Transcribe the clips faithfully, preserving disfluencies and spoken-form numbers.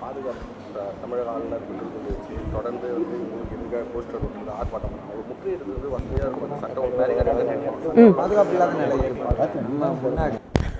பாதுகாப்பு தமிழக ஆளுநர் வச்சு தொடர்ந்து வந்து உங்களுக்கு எதுக்காக போஸ்டர் கொடுத்து ஆர்ப்பாட்டம் பண்ணாங்க. முக்கிய இது வந்து வசதியாக இருக்கும் சட்டம் பாதுகாப்பு இல்லாத நிலை.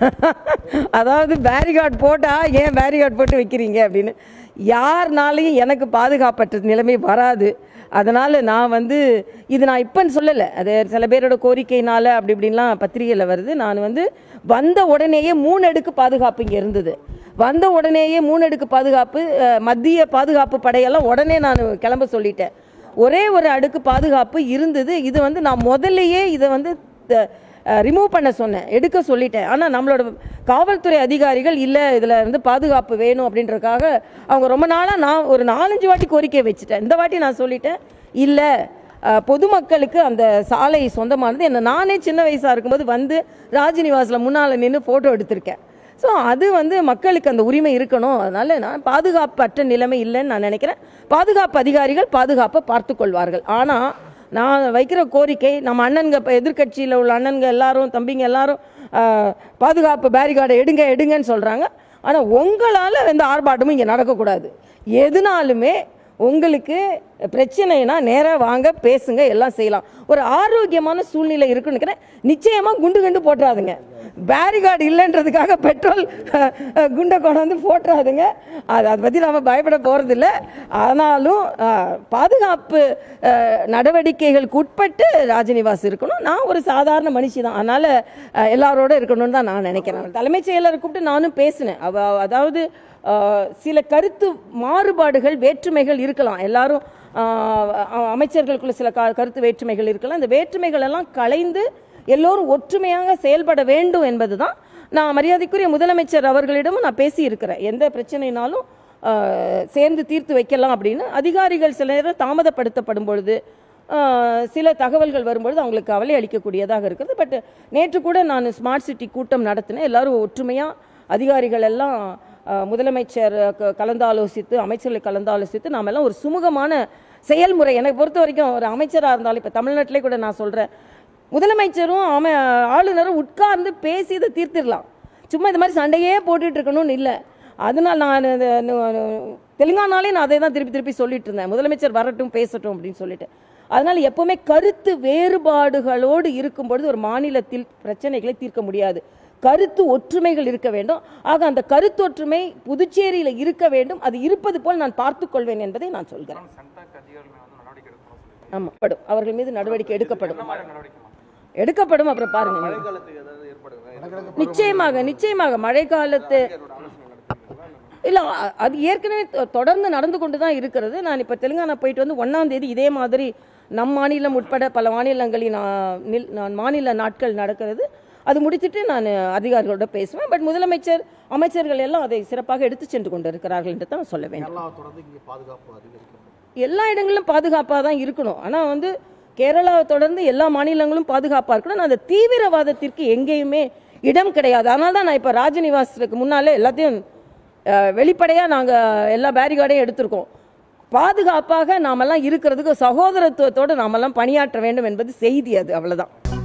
அதாவது பேரிகார்டு போட்டால் ஏன் பேரிகார்டு போட்டு வைக்கிறீங்க அப்படின்னு யாருனாலையும் எனக்கு பாதுகாப்பற்ற நிலைமை வராது. அதனால் நான் வந்து இது நான் இப்போன்னு சொல்லலை, அது சில பேரோட கோரிக்கையினால் அப்படி இப்படின்லாம் பத்திரிகையில் வருது. நான் வந்து வந்த உடனேயே மூணு அடுக்கு பாதுகாப்பு இங்கே இருந்தது. வந்த உடனேயே மூணு அடுக்கு பாதுகாப்பு மத்திய பாதுகாப்பு படையெல்லாம் உடனே நான் கிளம்ப சொல்லிட்டேன். ஒரே ஒரு அடுக்கு பாதுகாப்பு இருந்தது. இது வந்து நான் முதல்லையே இதை வந்து ரிமூவ் பண்ண சொன்னேன், எடுக்க சொல்லிட்டேன். ஆனால் நம்மளோட காவல்துறை அதிகாரிகள் இல்லை இதில் வந்து பாதுகாப்பு வேணும் அப்படின்றதுக்காக அவங்க ரொம்ப நாளாக நான் ஒரு நாலஞ்சு வாட்டி கோரிக்கை வச்சுட்டேன். இந்த வாட்டி நான் சொல்லிட்டேன் இல்லை, பொதுமக்களுக்கு அந்த சாலை சொந்தமானது. என்ன நானே சின்ன வயசாக இருக்கும்போது வந்து ராஜ்நிவாஸில் முன்னால் நின்று ஃபோட்டோ எடுத்திருக்கேன். ஸோ அது வந்து மக்களுக்கு அந்த உரிமை இருக்கணும். அதனால் நான் பாதுகாப்பற்ற நிலைமை இல்லைன்னு நான் நினைக்கிறேன். பாதுகாப்பு அதிகாரிகள் பாதுகாப்பை பார்த்து கொள்வார்கள். ஆனால் நான் வைக்கிற கோரிக்கை, நம்ம அண்ணன்க இப்போ எதிர்கட்சியில் உள்ள அண்ணன்க எல்லாரும் தம்பிங்க எல்லாரும் பாதுகாப்பு பேரிகார்டை எடுங்க எடுங்கன்னு சொல்கிறாங்க. ஆனால் உங்களால் எந்த ஆர்ப்பாட்டமும் இங்கே நடக்கக்கூடாது. எதுனாலுமே உங்களுக்கு பிரச்சனைனா நேராக வாங்க, பேசுங்க, எல்லாம் செய்யலாம். ஒரு ஆரோக்கியமான சூழ்நிலை இருக்குன்னு நினைக்கிறேன். நிச்சயமாக குண்டு கண்டு போட்டுறாதுங்க. பேரிகார்டு இல்லைன்றதுக்காக பெட்ரோல் குண்டை கொண்டு வந்து போட்டுறாதுங்க. அது அதை பற்றி நம்ம பயப்பட போகிறதில்ல. ஆனாலும் பாதுகாப்பு நடவடிக்கைகளுக்கு உட்பட்டு ராஜ்நிவாஸ் இருக்கணும். நான் ஒரு சாதாரண மனுஷி தான், அதனால் எல்லாரோட இருக்கணும்னு தான் நான் நினைக்கிறேன். தலைமைச் செயலரை கூப்பிட்டு நானும் பேசினேன். அவ அதாவது சில கருத்து மாறுபாடுகள் வேற்றுமைகள் இருக்கலாம், எல்லாரும் அமைச்சர்களுக்குள்ள சில கருத்து வேற்றுமைகள் இருக்கலாம். இந்த வேற்றுமைகள் எல்லாம் களைந்து எல்லோரும் ஒற்றுமையாக செயல்பட வேண்டும் என்பது தான் நான் மரியாதைக்குரிய முதலமைச்சர் அவர்களிடமும் நான் பேசியிருக்கிறேன். எந்த பிரச்சனைனாலும் சேர்ந்து தீர்த்து வைக்கலாம் அப்படின்னு. அதிகாரிகள் சில நேரம் தாமதப்படுத்தப்படும் பொழுது சில தகவல்கள் வரும்பொழுது அவங்களுக்கு கவலை அளிக்கக்கூடியதாக இருக்கிறது. பட் நேற்று கூட நான் ஸ்மார்ட் சிட்டி கூட்டம் நடத்தினேன். எல்லாரும் ஒற்றுமையாக அதிகாரிகள் எல்லாம் முதலமைச்சர் கலந்தாலோசித்து அமைச்சர்களை கலந்தாலோசித்து நாம் எல்லாம் ஒரு சுமூகமான செயல்முறை, எனக்கு பொறுத்த வரைக்கும் ஒரு அமைச்சராக இருந்தாலும் இப்போ தமிழ்நாட்டிலே கூட நான் சொல்கிறேன், முதலமைச்சரும் அமை ஆளுநரும் உட்கார்ந்து பேசி இதை தீர்த்திடலாம். சும்மா இந்த மாதிரி சண்டையே போட்டுட்டு இருக்கணும்னு இல்லை. அதனால் நான் தெலுங்கானாலே நான் அதை தான் திருப்பி திருப்பி சொல்லிட்டு இருந்தேன், முதலமைச்சர் வரட்டும் பேசட்டும் அப்படின்னு சொல்லிட்டு. அதனால் எப்போவுமே கருத்து வேறுபாடுகளோடு இருக்கும்பொழுது ஒரு மாநிலத்தில் பிரச்சனைகளை தீர்க்க முடியாது. கருத்து ஒற்றுமைகள் இருக்க வேண்டும். ஆக அந்த கருத்து ஒற்றுமை புதுச்சேரியில் இருக்க வேண்டும். அது இருப்பது போல் நான் பார்த்துக் கொள்வேன் என்பதை நான் சொல்கிறேன். ஆமாம், படும் அவர்கள் மீது நடவடிக்கை எடுக்கப்படும் எடுக்கப்படும் அப்புறம் பாருங்க, நிச்சயமாக நிச்சயமாக மழை காலத்து இல்லை, அது ஏற்கனவே தொடர்ந்து நடந்து கொண்டு தான் இருக்கிறது. நான் இப்போ தெலுங்கானா போயிட்டு வந்து ஒன்றாம் தேதி இதே மாதிரி நம் மாநிலம் உட்பட பல மாநிலங்களில் நான் மாநில நாட்கள் நடக்கிறது. அது முடிச்சுட்டு நான் அதிகாரிகளோட பேசுவேன். பட் முதலமைச்சர் அமைச்சர்கள் எல்லாம் அதை சிறப்பாக எடுத்து சென்று கொண்டு இருக்கிறார்கள் என்று தான் சொல்ல வேண்டும். எல்லா இடங்களிலும் பாதுகாப்பாக தான் இருக்கணும். ஆனால் வந்து கேரளாவை தொடர்ந்து எல்லா மாநிலங்களும் பாதுகாப்பாக இருக்கணும். அந்த தீவிரவாதத்திற்கு எங்கேயுமே இடம் கிடையாது. அதனால தான் நான் இப்போ ராஜ்நிவாஸுக்கு முன்னாலே எல்லாத்தையும் வெளிப்படையாக நாங்கள் எல்லா பேரிகார்டையும் எடுத்திருக்கோம். பாதுகாப்பாக நாமெல்லாம் இருக்கிறதுக்கு சகோதரத்துவத்தோடு நாமெல்லாம் பணியாற்ற வேண்டும் என்பது செய்தி. அது அவ்வளோதான்.